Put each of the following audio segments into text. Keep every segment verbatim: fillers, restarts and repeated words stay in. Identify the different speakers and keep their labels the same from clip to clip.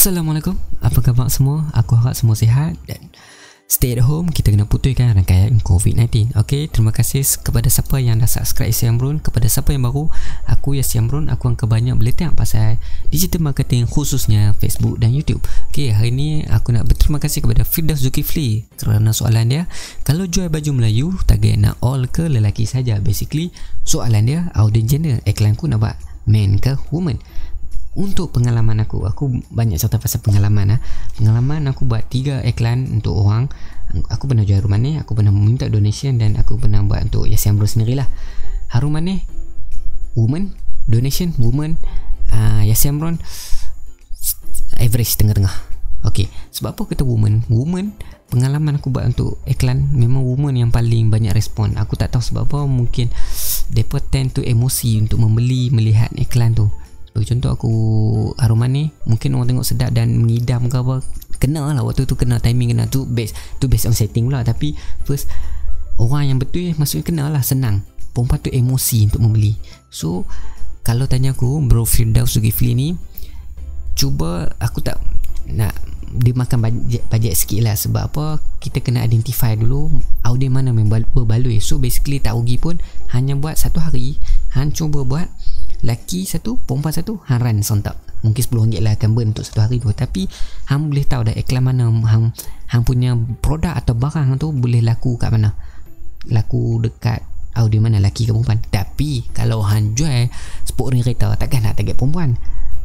Speaker 1: Assalamualaikum, apa khabar semua? Aku harap semua sihat dan stay at home. Kita kena putuskan rangkaian covid sembilan belas. Ok, terima kasih kepada siapa yang dah subscribe Yasir Amrun. Kepada siapa yang baru, aku Yasir Amrun. Aku akan banyak berletak pasal digital marketing, khususnya Facebook dan YouTube. Ok, hari ni aku nak berterima kasih kepada Firdaus Zulkifli kerana soalan dia, kalau jual baju Melayu, target nak all ke lelaki saja? Basically, soalan dia audience gender, iklanku nak buat man ke woman. Untuk pengalaman aku, aku banyak cerita pasal pengalaman lah. Pengalaman aku buat tiga iklan untuk orang. Aku pernah jual harum manis, aku pernah minta donation, dan aku pernah buat untuk Yasir Amrun sendirilah. Harum manis woman, donation woman, uh, Yasir Amrun average tengah-tengah. Ok, sebab apa kata woman? Woman, pengalaman aku buat untuk iklan, memang woman yang paling banyak respon. Aku tak tahu sebab apa, mungkin mereka tend to emosi untuk membeli, melihat iklan tu. Bagi contoh aku harum manis, mungkin orang tengok sedap dan mengidam ke apa, kena lah waktu tu, kena timing, kena tu base tu based on setting pula. Tapi first, orang yang betul maksudnya kena lah, senang. Perempuan tu emosi untuk membeli. So kalau tanya aku, bro Firdaus Zulkifli ni, cuba aku tak nak dia makan bajet, bajet sikit lah. Sebab apa, kita kena identify dulu audience mana yang berbaloi. So basically tak rugi pun, hanya buat satu hari, Han cuba buat laki satu, perempuan satu, Han run sontak. Mungkin sepuluh ringgit lah akan burn untuk satu hari tu. Tapi Han boleh tahu dah iklan mana Han, Han punya produk atau barang tu boleh laku kat mana, laku dekat audience mana, laki ke perempuan. Tapi kalau Han jual sport ring kereta, takkan nak target perempuan.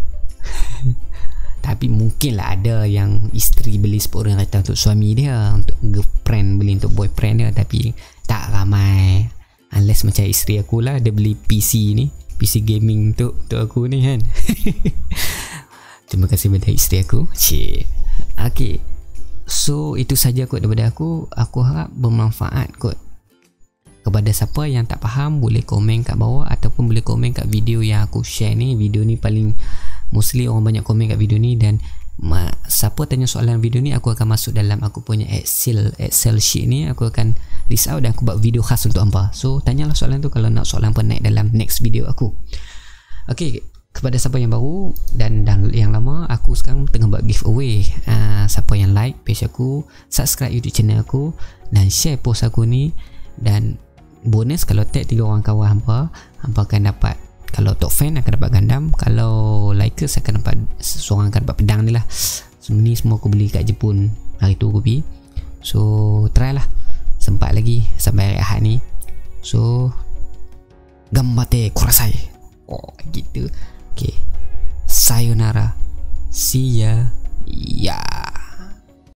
Speaker 1: Tapi mungkinlah ada yang isteri beli sport ring kereta untuk suami dia, untuk girlfriend beli untuk boyfriend dia. Tapi tak ramai, unless macam isteri aku lah, dia beli P C ni, P C gaming untuk, untuk aku ni kan. Terima kasih kepada isteri aku. Cik. Okay, so itu saja kot daripada aku. Aku harap bermanfaat kot. Kepada siapa yang tak faham, boleh komen kat bawah, ataupun boleh komen kat video yang aku share ni. Video ni paling mostly orang banyak komen kat video ni. Dan ma, siapa tanya soalan video ni, aku akan masuk dalam aku punya Excel Excel sheet ni. Aku akan list out dan aku buat video khas untuk hampa. So tanyalah soalan tu kalau nak soalan apa naik dalam next video aku. Ok, kepada siapa yang baru dan, dan yang lama, aku sekarang tengah buat giveaway. uh, Siapa yang like page aku, subscribe YouTube channel aku, dan share post aku ni, dan bonus kalau tag tiga orang kawan hampa, hampa akan dapat, kalau top fan akan dapat gandam, kalau likers akan dapat, seorang akan dapat pedang ni lah. So, ni semua aku beli kat Jepun hari tu aku pergi. So try lah, sempat lagi sampai hari Ahad ni. So gambate kurasai. Oh gitu. Okay, sayonara, see ya. Ya.